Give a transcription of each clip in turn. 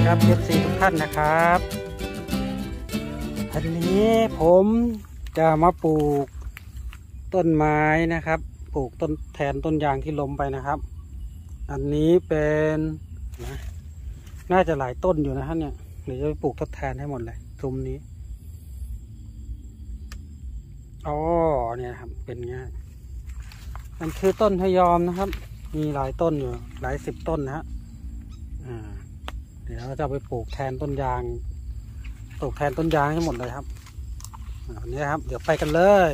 ครับ FC ทุกท่านนะครับวันนี้ผมจะมาปลูกต้นไม้นะครับปลูกต้นแทนต้นยางที่ล้มไปนะครับอันนี้เป็นน่าจะหลายต้นอยู่นะฮะเนี่ยเดี๋ยวจะไปปลูกทดแทนให้หมดเลยซุ้มนี้อ๋อเนี่ยครับเป็นง่ายมันคือต้นพยอมนะครับมีหลายต้นอยู่หลายสิบต้นนะฮะเดี๋ยวเราจะไปปลูกแทนต้นยางปลูกแทนต้นยางให้หมดเลยครับวันนี้ครับเดี๋ยวไปกันเลย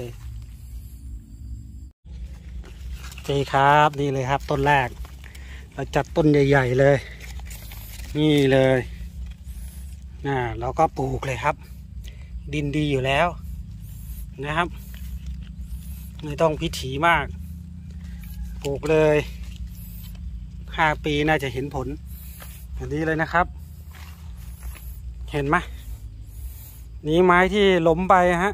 นี่ครับนี่เลยครับต้นแรกเราจัดต้นใหญ่ๆเลยนี่เลยเราก็ปลูกเลยครับดินดีอยู่แล้วนะครับไม่ต้องพิถีมากปลูกเลย5 ปีน่าจะเห็นผลอันนี้เลยนะครับเห็นไหมนี่ไม้ที่ล้มไปฮะ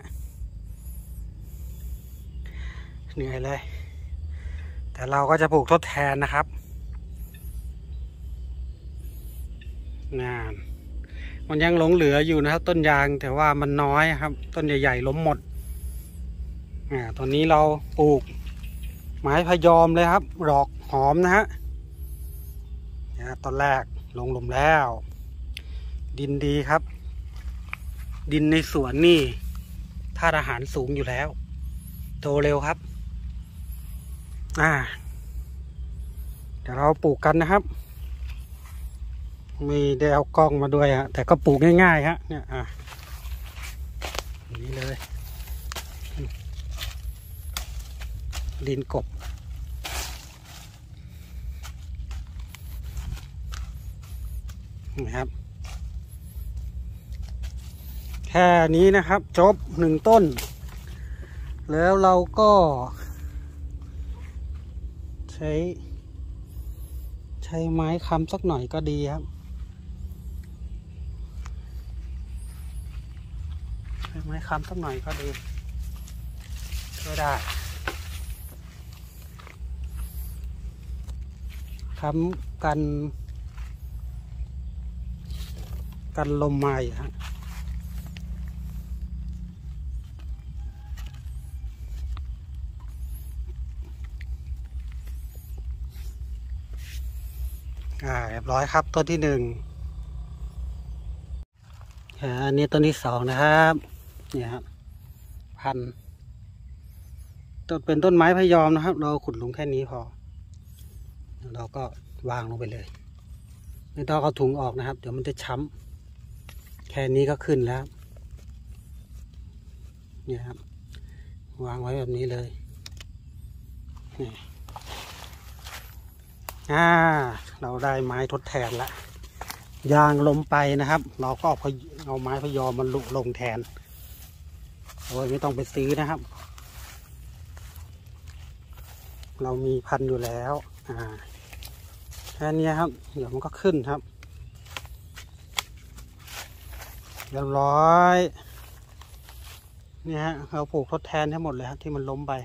เหนื่อยเลยแต่เราก็จะปลูกทดแทนนะครับมันยังหลงเหลืออยู่นะครับต้นยางแต่ว่ามันน้อยครับต้นใหญ่ๆล้มหมดตอนนี้เราปลูกไม้พะยอมเลยครับดอกหอมนะฮะตอนแรกลงหลุมแล้วดินดีครับดินในสวนนี่ธาตุอาหารสูงอยู่แล้วโตเร็วครับเดี๋ยวเราปลูกกันนะครับมีได้เอากล้องมาด้วยฮะแต่ก็ปลูกง่ายๆฮะเนี่ยนี่เลยดินกบนะครับแค่นี้นะครับจบ1 ต้นแล้วเราก็ใช้ไม้ค้ำสักหน่อยก็ดีครับใช้ไม้ค้ำสักหน่อยก็ดีก็ได้ค้ำกันลมมาอยู่ฮะเรียบร้อยครับต้นที่1อันนี้ต้นที่2นะครับเนี่ยครับพันต้นเป็นต้นไม้พะยอมนะครับเราขุดหลุมแค่นี้พอเราก็วางลงไปเลยไม่ต้องเอาถุงออกนะครับเดี๋ยวมันจะช้ำแค่นี้ก็ขึ้นแล้วเนี่ยครับวางไว้แบบนี้เลยเราได้ไม้ทดแทนละยางล้มไปนะครับเราก็เอาไม้พะยอมมันลงแทนโดยไม่ต้องไปซื้อนะครับเรามีพันธุ์อยู่แล้วแค่นี้ครับเดี๋ยวมันก็ขึ้นครับเรียบร้อยเนี่ยฮะเราปลูกทดแทนให้หมดเลยครับที่มันล้มไป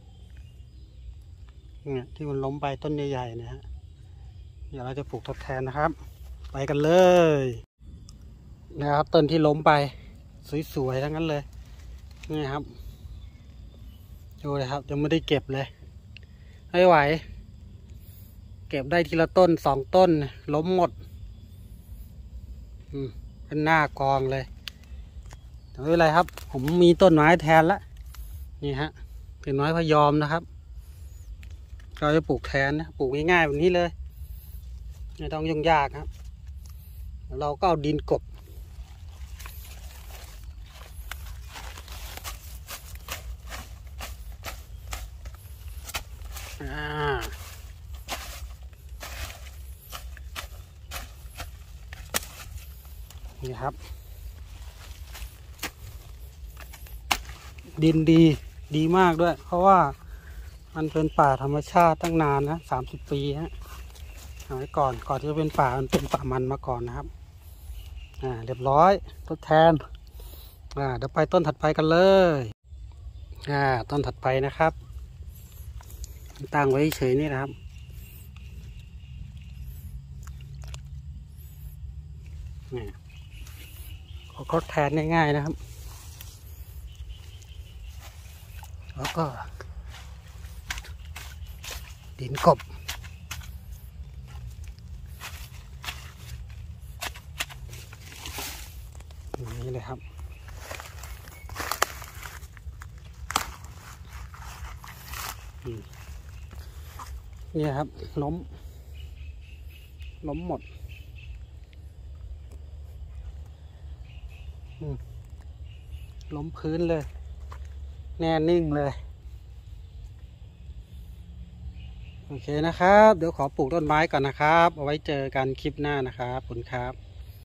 เนี่ยที่มันล้มไปต้นใหญ่ๆนะฮะเดี๋ยวเราจะปลูกทดแทนนะครับไปกันเลยนะครับต้นที่ล้มไปสวยๆทั้งนั้นเลยนี่ครับดูเลยครับยังไม่ได้เก็บเลยไม่ไหวเก็บได้ทีละต้น2 ต้นล้มหมดเป็นหน้ากองเลยไม่เป็นไรครับผมมีต้นไม้แทนละนี่ฮะเป็นไม้พะยอมนะครับเราจะปลูกแทนนะปลูกง่ายๆแบบนี้เลยไม่ต้องยุ่งยากครับเราก็เอาดินกบนี่ครับดินดีมากด้วยเพราะว่ามันเป็นป่าธรรมชาติตั้งนานนะ30 ปีฮะเอาไว้ก่อนที่จะเป็นป่ามันเป็นป่ามันมาก่อนนะครับเรียบร้อยทดแทนเดี๋ยวไปต้นถัดไปกันเลยต้นถัดไปนะครับตั้งไว้เฉยนี่นะครับนี่ขอทดแทนง่ายๆนะครับแล้วก็ดินกบอย่างนี้เลยครับนี่ครับล้มหมดล้มพื้นเลยแน่นิ่งเลยโอเคนะครับเดี๋ยวขอปลูกต้นไม้ก่อนนะครับเอาไว้เจอกันคลิปหน้านะครับขอบคุณครับ